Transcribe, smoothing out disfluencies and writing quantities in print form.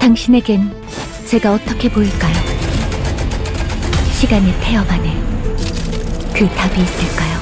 당신에겐 제가 어떻게 보일까요? 시간의 태엽 안에 그 답이 있을까요?